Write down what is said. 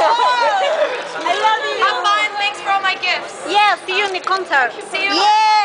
I love you. Have fun. Thanks for all my gifts. Yeah, see you in the concert. See you. Yeah.